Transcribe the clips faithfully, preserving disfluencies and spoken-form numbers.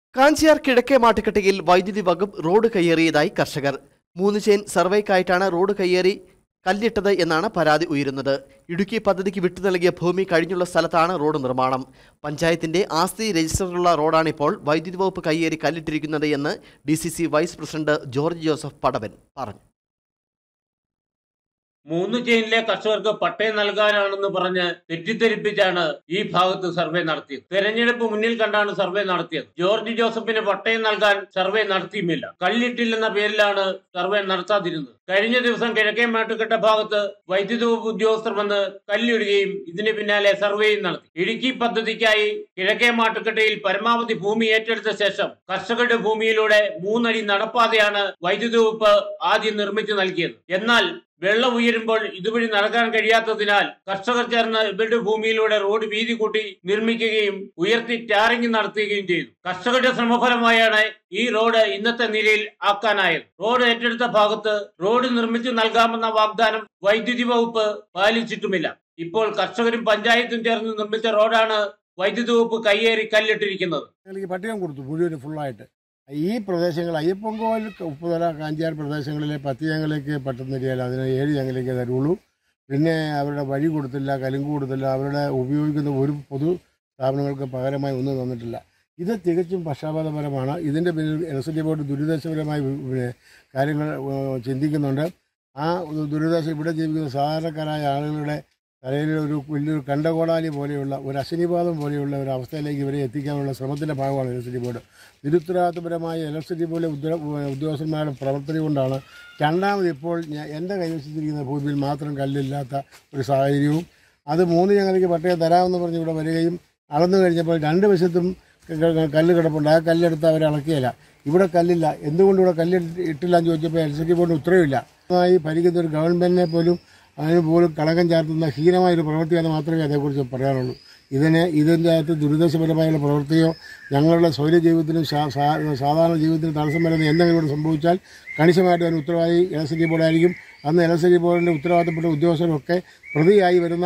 കാഞ്ചിയാർ കിഴക്കേ മാട്ടുകെട്ടിയിൽ വൈദ്യുതി വകുപ്പ് റോഡ് കയ്യേറിയതായി കർഷകർ. മൂന്ന് ചെയിൻ സർവേക്കായിട്ടാണ് റോഡ് കയ്യേറി കല്ലിട്ടത് എന്നാണ് പരാതി ഉയരുന്നത്. ഇടുക്കി പദ്ധതിക്ക് വിട്ടു നൽകിയ ഭൂമി കഴിഞ്ഞുള്ള സ്ഥലത്താണ് റോഡ് നിർമ്മാണം. പഞ്ചായത്തിന്റെ ആസ്തി രജിസ്റ്ററിലുള്ള റോഡാണിപ്പോൾ വൈദ്യുതി വകുപ്പ് കയ്യേറി കല്ലിട്ടിരിക്കുന്നത് എന്ന് D C C vice president George Joseph Padavan പറഞ്ഞു. മൂന്ന് ചെയിനിലെ കർഷകർക്ക് പട്ടയം നൽകാനാണെന്ന് പറഞ്ഞ് തെറ്റിദ്ധരിപ്പിച്ചാണ് ഈ ഭാഗത്ത് സർവേ നടത്തിയത്. തെരഞ്ഞെടുപ്പ് മുന്നിൽ കണ്ടാണ് സർവേ നടത്തിയത്. ജോർജ് ജോസഫിന് പട്ടയം നൽകാൻ സർവേ നടത്തിയുമില്ല. കല്ലിട്ടില്ലെന്ന പേരിലാണ് സർവേ നടത്താതിരുന്നത്. കഴിഞ്ഞ ദിവസം കിഴക്കേ മാട്ടുകെട്ട ഭാഗത്ത് വൈദ്യുതി വകുപ്പ് ഉദ്യോഗസ്ഥർ വന്ന് കല്ലിടുകയും ഇതിന് പിന്നാലെ സർവേയും നടത്തി. ഇടുക്കി പദ്ധതിക്കായി കിഴക്കേ മാട്ടുകെട്ടയിൽ പരമാവധി ഭൂമി ഏറ്റെടുത്ത ശേഷം കർഷകരുടെ ഭൂമിയിലൂടെ മൂന്നടി നടപ്പാതയാണ് വൈദ്യുതി വകുപ്പ് ആദ്യം നിർമ്മിച്ചു നൽകിയത്. എന്നാൽ വെള്ളം ഉയരുമ്പോൾ ഇതുവഴി നടക്കാൻ കഴിയാത്തതിനാൽ കർഷകർ ചേർന്ന് ഇവരുടെ ഭൂമിയിലൂടെ റോഡ് വീതി കൂട്ടി നിർമ്മിക്കുകയും ഉയർത്തി ടാറിംഗ് നടത്തുകയും ചെയ്തു. കർഷകരുടെ ശ്രമഫലമായാണ് ഈ റോഡ് ഇന്നത്തെ നിലയിൽ ആക്കാനായത്. റോഡ് ഏറ്റെടുത്ത ഭാഗത്ത് റോഡ് നിർമ്മിച്ചു നൽകാമെന്ന വാഗ്ദാനം വൈദ്യുതി വകുപ്പ് പാലിച്ചിട്ടുമില്ല. ഇപ്പോൾ കർഷകരും പഞ്ചായത്തും ചേർന്ന് നിർമ്മിച്ച റോഡാണ് വൈദ്യുതി വകുപ്പ് കയ്യേറി കല്ലിട്ടിരിക്കുന്നത്. പട്ടയം കൊടുത്തു മുഴുവൻ ഫുള്ളായിട്ട്. ഈ പ്രദേശങ്ങൾ അയ്യപ്പൻകോവിൽ, ഉപ്പുതല, കാഞ്ചിയാർ പ്രദേശങ്ങളിലെ പത്ത് ഞങ്ങളിലേക്ക് പട്ടം തരികയില്ല, അതിന് ഏഴ് ഞങ്ങളിലേക്ക് തരുള്ളൂ. പിന്നെ അവരുടെ വഴി കൊടുത്തില്ല, കലുങ്ക് കൊടുത്തില്ല, അവരുടെ ഉപയോഗിക്കുന്ന ഒരു പൊതു സ്ഥാപനങ്ങൾക്ക് പകരമായി ഒന്നും തന്നിട്ടില്ല. ഇത് തികച്ചും പക്ഷാപാതപരമാണ്. ഇതിൻ്റെ പിന്നിൽ ഇലക്ട്രിസിറ്റി ബോർഡ് ദുരിതാശ്വാസപരമായി കാര്യങ്ങൾ ചിന്തിക്കുന്നുണ്ട്. ആ ദുരിതാശ്വാസം ഇവിടെ ജീവിക്കുന്ന സാധാരണക്കാരായ ആളുകളുടെ തലയിൽ ഒരു വലിയൊരു കണ്ടകോടാലി പോലെയുള്ള ഒരു അശനിപാതം പോലെയുള്ള ഒരു അവസ്ഥയിലേക്ക് ഇവരെ എത്തിക്കാനുള്ള ശ്രമത്തിൻ്റെ ഭാഗമാണ് ഇലക്ട്രിസിറ്റി ബോർഡ്. നിരുത്തരവാദിത്തപരമായ ഇലക്ട്രിസിറ്റി പോലെ ഉദ്യോഗസ്ഥന്മാരുടെ പ്രവർത്തനം കൊണ്ടാണ് രണ്ടാമത് ഇപ്പോൾ ഞാൻ എൻ്റെ കൈവശിച്ചിരിക്കുന്ന ഭൂമിയിൽ മാത്രം കല്ലില്ലാത്ത ഒരു സാഹചര്യവും, അത് മൂന്ന് ഞങ്ങൾക്ക് പട്ടയം തരാമെന്ന് പറഞ്ഞ് ഇവിടെ വരികയും അളന്നു കഴിഞ്ഞപ്പോൾ രണ്ട് വശത്തും കല്ല് കിടപ്പുണ്ട്. ആ കല്ലെടുത്ത് അവർ അളക്കുകയില്ല. ഇവിടെ കല്ലില്ല, എന്തുകൊണ്ട് ഇവിടെ കല്ല് ഇട്ടില്ല എന്ന് ചോദിച്ചപ്പോൾ ഇലക്ട്രിസിറ്റി ബോർഡിന് ഉത്തരവില്ല. ഭരിക്കുന്ന ഒരു ഗവൺമെൻറ്റിനെ പോലും അതിന് പോലും കളങ്കം ചാർത്തുന്ന ഹീനമായൊരു പ്രവൃത്തിയാണെന്ന് മാത്രമേ അതേക്കുറിച്ച് പറയാനുള്ളൂ. ഇതിന് ഇതിൻ്റെ അകത്ത് ദുരിതാശ്വാസപരമായുള്ള പ്രവൃത്തിയോ ഞങ്ങളുടെ സ്വൈര്യ ജീവിതത്തിനും സാധാരണ ജീവിതത്തിനും തടസ്സം വരുന്ന എന്തെങ്കിലും സംഭവിച്ചാൽ കണിശമായിട്ട് അതിന് ഉത്തരവാദി ഇലക്ട്രിസിറ്റി ബോർഡായിരിക്കും. അന്ന് ഇലക്ട്രിസിറ്റി ബോർഡിൻ്റെ ഉത്തരവാദിത്തപ്പെട്ട ഉദ്യോഗസ്ഥരൊക്കെ പ്രതിയായി വരുന്ന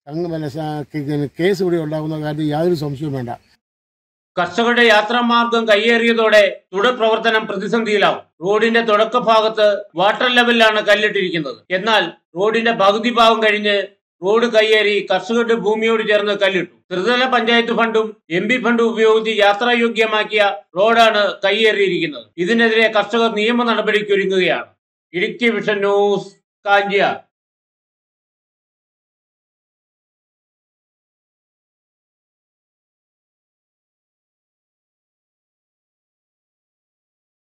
കേസ് ഇവിടെ ഉണ്ടാകുന്ന കാര്യത്തിൽ യാതൊരു സംശയവും വേണ്ട. കർഷകരുടെ യാത്രാമാർഗം കയ്യേറിയതോടെ തുടർ പ്രവർത്തനം പ്രതിസന്ധിയിലാവും. റോഡിന്റെ തുടക്ക ഭാഗത്ത് വാട്ടർ ലെവലിലാണ് കല്ലിട്ടിരിക്കുന്നത്. എന്നാൽ റോഡിന്റെ പകുതി ഭാഗം കഴിഞ്ഞ് റോഡ് കയ്യേറി കർഷകരുടെ ഭൂമിയോട് ചേർന്ന് കല്ലിട്ടു. ത്രിതല പഞ്ചായത്ത് ഫണ്ടും എം പി ഫണ്ടും ഉപയോഗിച്ച് യാത്രായോഗ്യമാക്കിയ റോഡാണ് കയ്യേറിയിരിക്കുന്നത്. ഇതിനെതിരെ കർഷകർ നിയമ നടപടിക്കൊരുങ്ങുകയാണ്. Idukki vision news, Kanchiyar.